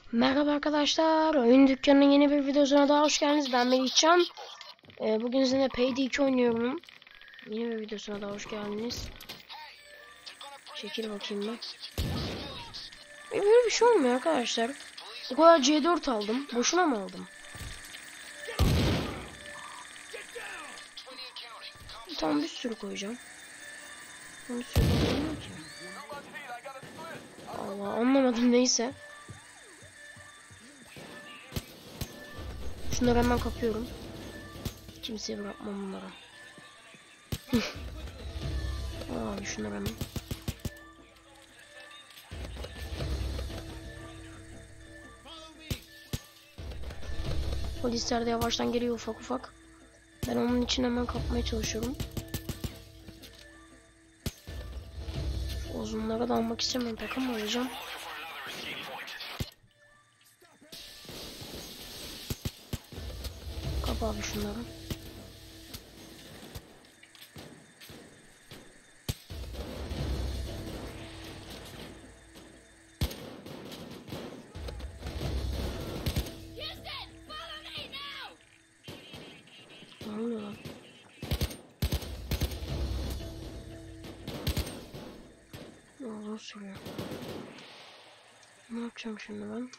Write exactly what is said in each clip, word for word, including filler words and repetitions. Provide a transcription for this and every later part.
Merhaba arkadaşlar, oyun dükkanının yeni bir videosuna daha hoş geldiniz. Ben Melihcan. Ee, bugün sizinle P D iki oynuyorum. Yeni bir videosuna daha hoş geldiniz. Çekil bakayım ben. E, böyle bir şey olmuyor arkadaşlar. O kadar C dört aldım. Boşuna mı aldım? Tamam, bir sürü koyacağım. Bir sürü koyacağım ki. Allah, anlamadım, neyse. Şunları hemen kapıyorum. Kimseye bırakmam bunları. Abi şunları hemen. Polisler de yavaştan geliyor ufak ufak. Ben onun için hemen kapmaya çalışıyorum. Şu uzunlara da almak istemiyorum. Takım mı alacağım? Kap abi şunları. Ne oluyor lan? Ne olduğunu soruyor. Ne yapacağım şimdi ben?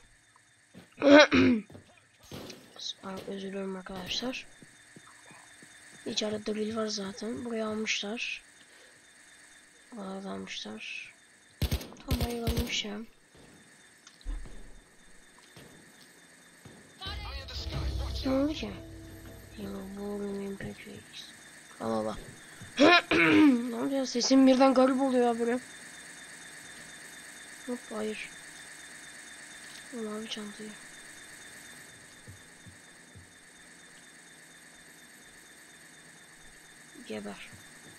Özür dilerim arkadaşlar. İçeride drill var zaten. Buraya almışlar. Buraya da almışlar. Tam ayırılmış ya. Ne oldu ki? Allah Allah. Ne oluyor? Sesim birden garip oluyor ya böyle. Hop, hayır. Mavi çantayı. Geber.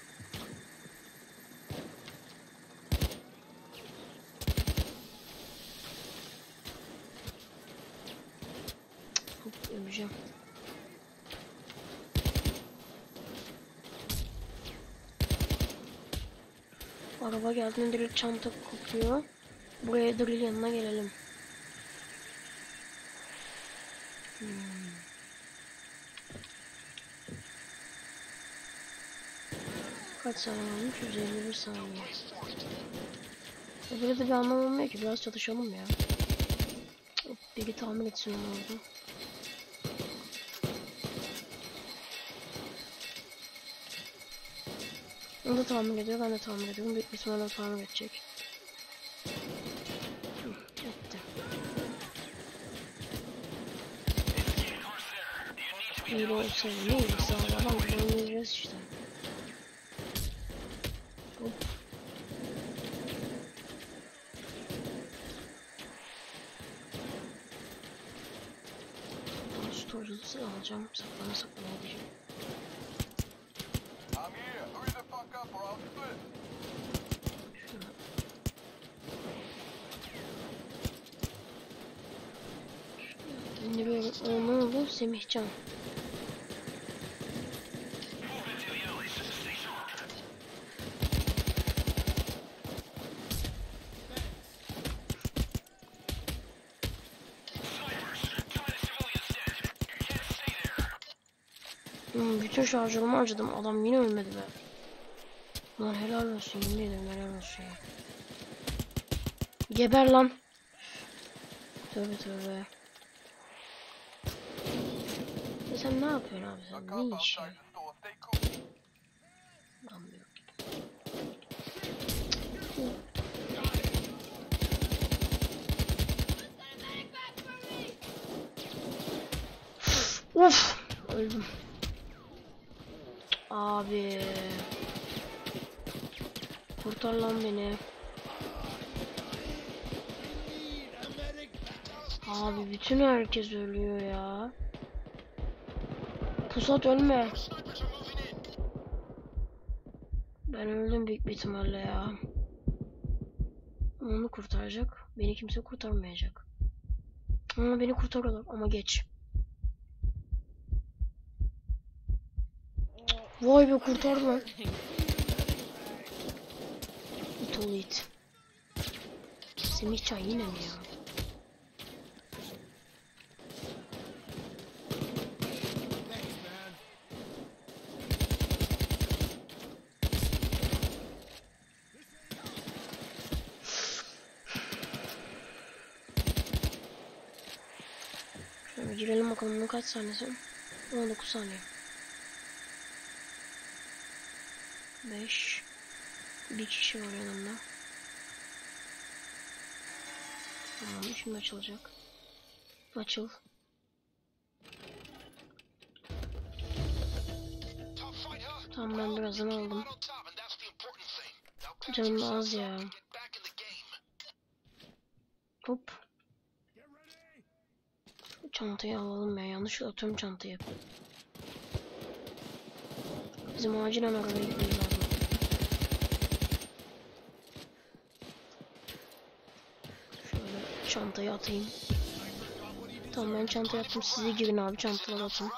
Hop, öleceğim. Araba geldiğinde direkt çanta kopuyor. Buraya drill yanına gelelim. Hmm. Kaç saniye olmuş? yüz elli bir saniye. E böyle de bir anlam olmuyor ki. Biraz çatışalım ya. Hop, biri tahmin etsin onu orada. O da tahmin ediyor, ben de tahmin ediyorum. Büyük bir ihtimalle tahmin edecek. Hı, etti. İyi olsaydı ne iyisi abi, adam oynayacağız işte. Hop. Ben storage'ı alacağım, saklama saklama edeceğim. Şimdi böyle ne oldu? Semihcan. Hmm, bütün şarjörümü harcadım. Adam yine ölmedi be. Lan helal olsun, yemin ederim helal olsun ya. Geber lan. Tövbe tövbe. Ya sen ne yapıyorsun abi sen? Ne iş ya? Anlıyorum. Uf, öldüm. Abi. Kurtar lan beni. Abi bütün herkes ölüyor ya. Pusat ölme. Ben öldüm büyük bir ihtimalle ya. Onu kurtaracak. Beni kimse kurtarmayacak. Ama beni kurtarırlar ama geç. Vay be, kurtardı lan. İt oğlu it. Semihcan yine mi ya? Şöyle girelim bakalım bunun kaç saniyesi? on dokuz saniye. beş. Bir kişi var yanımda. Tamam, şimdi açılacak. Açıl. Tamam, ben birazdan aldım. Canım da az ya. Hop. Çantayı alalım ya. Yanlışlıkla atıyorum çantayı. Bizim acilen arabaya gitmemiz lazım. Şöyle çantayı atayım. Tamam, ben çantayı attım. Siz de girin abi, çantaları atın.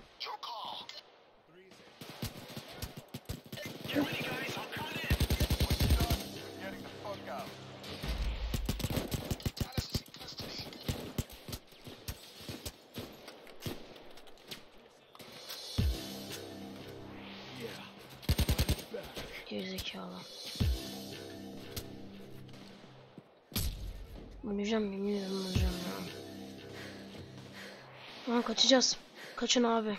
Gerizekalı. Öleceğim, yemin ederim öleceğim ya. Aa, kaçacağız. Kaçın abi.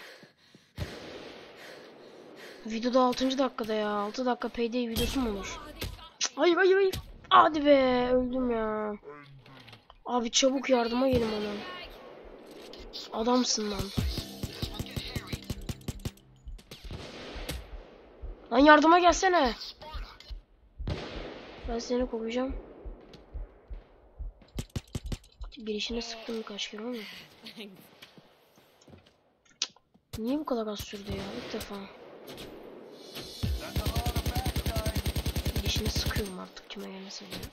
Videoda altıncı dakikada ya. altı dakika payday videosu mu olur? Cık, hayır hayır hayır. Hadi be, öldüm ya. Abi çabuk yardıma gelin bana. Adamsın lan. Lan yardıma gelsene. Ben seni koruyacağım. Girişine sıktım birkaç kere ama. Niye bu kadar az sürdü ya? İlk defa. Girişine sıkıyorum artık, kime gelmese diye.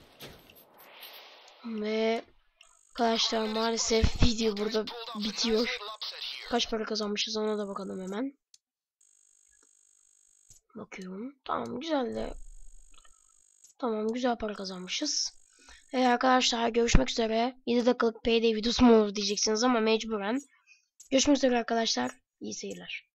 Ve arkadaşlar maalesef video burada bitiyor. Kaç para kazanmışız ona da bakalım hemen. Bakıyorum. Tamam, güzel de. Tamam, güzel para kazanmışız. Evet arkadaşlar, görüşmek üzere. yedi dakikalık payday videosu mu olur diyeceksiniz ama mecburen. Görüşmek üzere arkadaşlar. İyi seyirler.